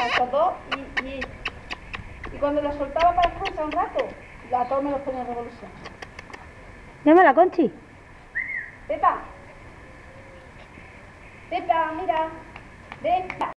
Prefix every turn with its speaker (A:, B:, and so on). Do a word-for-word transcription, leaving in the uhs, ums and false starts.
A: estos dos, y, y, y cuando la soltaba para descansar un rato, la todos me los ponía en revolución.
B: Llámala, Conchi.
A: Pepa. Pepa, mira. Ven.